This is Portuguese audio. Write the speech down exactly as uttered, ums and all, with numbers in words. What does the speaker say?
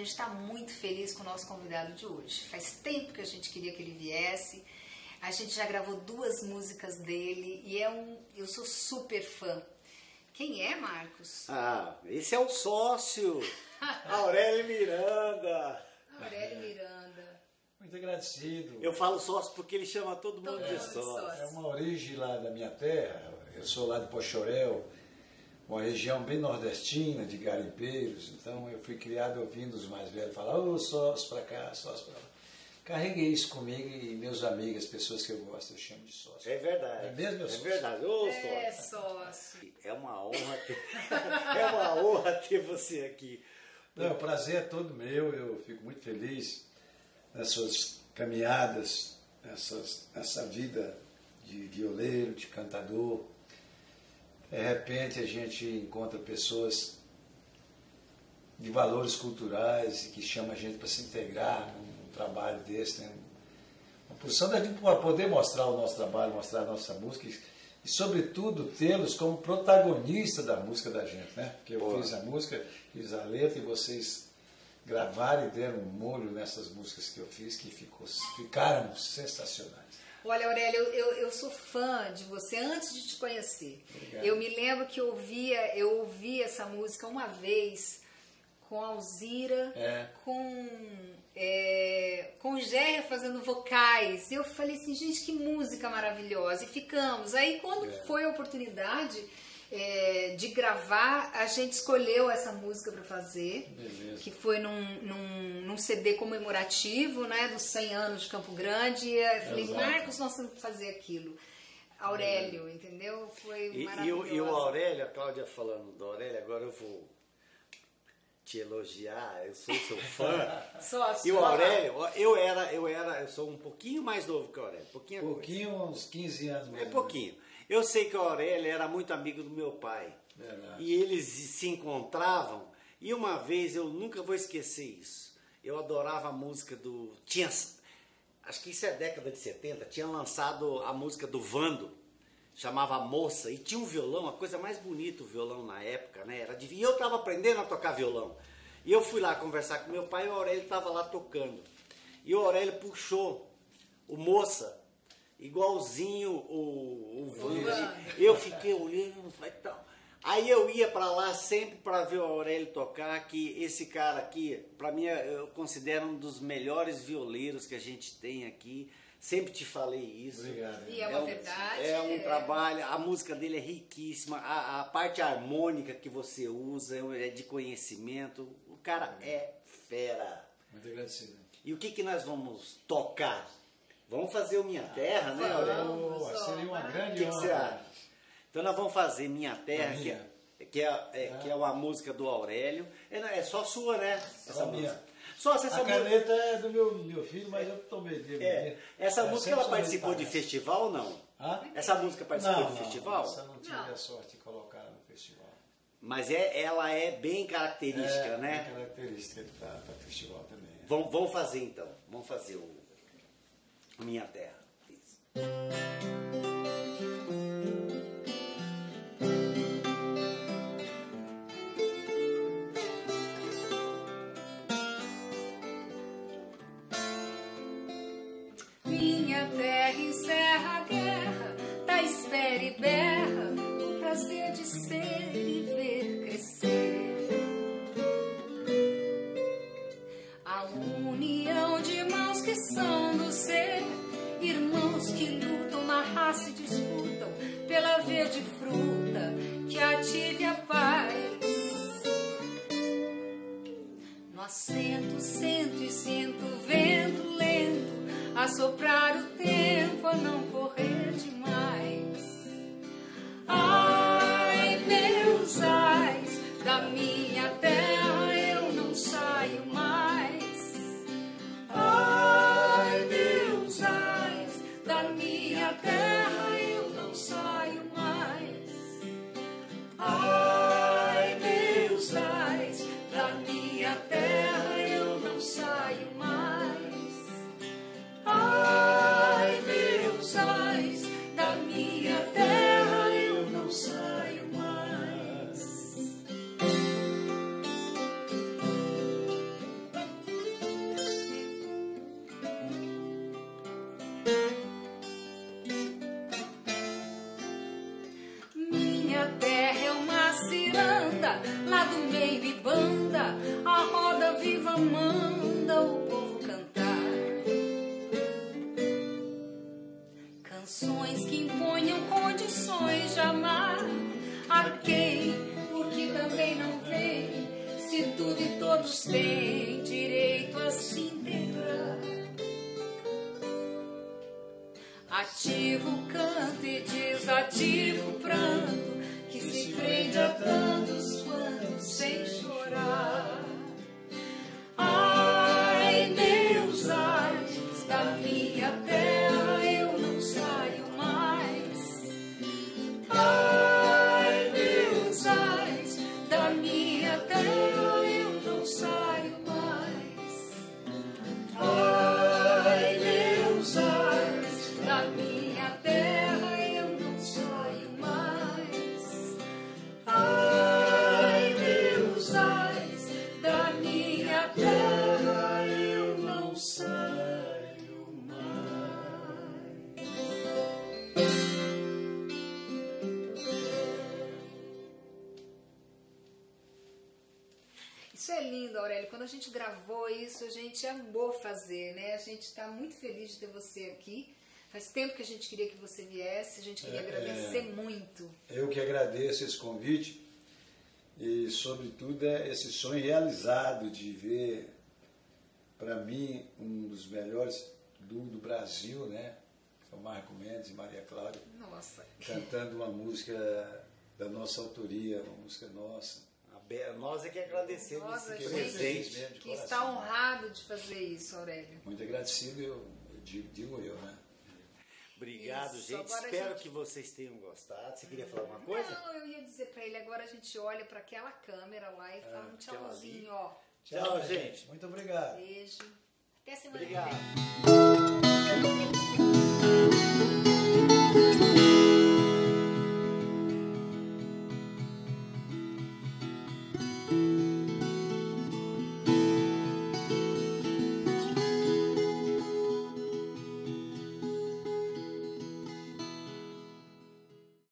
gente está muito feliz com o nosso convidado de hoje. Faz tempo que a gente queria que ele viesse. A gente já gravou duas músicas dele e é um, eu sou super fã. Quem é, Marcos? Ah, esse é o sócio, Aurélio Miranda. Aurélio Miranda. Muito agradecido. Eu falo sócio porque ele chama todo mundo Todo de mundo de sócio. sócio. É uma origem lá da minha terra. Eu sou lá de Pochorel, uma região bem nordestina, de garimpeiros. Então eu fui criado ouvindo os mais velhos falar, ô, oh, sócio pra cá, sócio pra lá. Carreguei isso comigo e meus amigos, as pessoas que eu gosto, eu chamo de sócio. É verdade. É mesmo, meu É sócio? verdade. Ô, É, sócio. sócio. É uma honra ter, é uma honra ter você aqui. Não, o prazer é todo meu, eu fico muito feliz nas suas caminhadas, nessas, nessa vida de violeiro, de cantador. De repente a gente encontra pessoas de valores culturais que chamam a gente para se integrar num trabalho desse, né? Uma posição da gente para poder mostrar o nosso trabalho, mostrar a nossa música e, e sobretudo, tê-los como protagonista da música da gente, né? Porque eu Boa. fiz a música, fiz a letra e vocês gravaram e deram um molho nessas músicas que eu fiz que ficou, ficaram sensacionais. Olha, Aurélio, eu, eu, eu sou fã de você antes de te conhecer. Obrigado. Eu me lembro que eu ouvia, eu ouvi essa música uma vez com a Alzira, É. com, é, com o Géria fazendo vocais. E eu falei assim, gente, que música maravilhosa. E ficamos. Aí quando É. foi a oportunidade é, de gravar, a gente escolheu essa música para fazer. Beleza. Que foi num, num, num C D comemorativo, né, dos cem anos de Campo Grande. E eu falei, Exato. Marcos, nós temos que fazer aquilo. Aurélio, entendeu? Foi E, e, maravilhoso. o, e o Aurélio, a Cláudia falando do Aurélio, agora eu vou te elogiar, eu sou seu fã. Sócio, E o vai lá. Aurélio, eu era, eu era, eu sou um pouquinho mais novo que o Aurélio, pouquinho, Pouquinho, uns quinze anos mais é pouquinho. Eu sei que o Aurélio era muito amigo do meu pai. Verdade. E eles se encontravam, e uma vez, eu nunca vou esquecer isso, eu adorava a música do... Tinha, acho que isso é década de setenta, tinha lançado a música do Vando, chamava Moça, e tinha um violão, a coisa mais bonita o violão na época, né? Era de, e eu estava aprendendo a tocar violão. E eu fui lá conversar com meu pai e o Aurélio estava lá tocando. E o Aurélio puxou o Moça, igualzinho o, o Vando. Vando. Eu fiquei olhando, falei, tal. Aí eu ia para lá sempre para ver o Aurélio tocar, que esse cara aqui, para mim, eu considero um dos melhores violeiros que a gente tem aqui. Sempre te falei isso. Obrigado. E é uma um, verdade. É um trabalho, a música dele é riquíssima, a, a parte harmônica que você usa é de conhecimento. O cara é fera. Muito agradecido. E o que, que nós vamos tocar? Vamos fazer o Minha Terra, né, Aurélio? Vamos, Oh, seria uma ó, O grande que, que você honra. acha? Então nós vamos fazer Minha Terra, A que minha. é, que, é, é, que é uma música do Aurélio. É, é só sua, né? Essa a minha. música. Só essa A música. caneta é do meu, meu filho, mas eu tomei dele. É, essa É, música sempre ela participou de parece. festival ou não? Hã? Essa música participou Não, de não, festival? Essa não tive Não. a sorte de colocar no festival. Mas é, ela é bem característica, é, né? É característica para festival também. é. Vamos, vamos fazer então. Vamos fazer o Minha Terra. Isso. Minha terra encerra a guerra, da espera e berra, o prazer de ser e ver crescer. A união de mãos que são do ser, irmãos que lutam na raça e disputam pela verde fruta que ative a paz. No assento, sento e sinto o vento lento a soprar o tempo, a não correr demais. Ai, meus ais, da minha terra eu não saio mais. Ai, meus ais, da minha terra eu não saio mais. Ai, meus ais, da minha terra eu não saio mais. Ai, meus ais, da minha terra eu não saio mais. canções que imponham condições de amar a quem, porque também não vem, se tudo e todos têm direito a se integrar. Ativo o canto e desativo o pranto, que se prende a tantos quantos sem chorar. Ai, meus ais, da minha terra eu não saio mais. Ai, meus ais, da minha terra eu não saio mais. Ai, meus ais, da minha terra eu não saio mais. Ai, meus ais, da minha terra eu não saio mais. Isso é lindo, Aurélio. Quando a gente gravou isso, a gente amou fazer, né? A gente está muito feliz de ter você aqui. Faz tempo que a gente queria que você viesse, a gente queria É, agradecer é. muito. Eu que agradeço esse convite e, sobretudo, é esse sonho realizado de ver, para mim, um dos melhores do, do Brasil, né? São Marco Mendes e Maria Cláudia, Nossa. cantando uma música da nossa autoria, uma música nossa. A Be- Nós é que agradecemos Nossa, esse eu gente, presente. mesmo, de que coração. está honrado de fazer isso, Aurélio. Muito agradecido, eu, eu digo, digo eu, né? Obrigado, Isso, gente. agora a Espero gente- que vocês tenham gostado. Você queria falar alguma coisa? Não, eu ia dizer pra ele, agora a gente olha pra aquela câmera lá e fala um aquela tchauzinho, ali. ó. Tchau, gente. Muito obrigado. Beijo. Até semana que Obrigado. vem.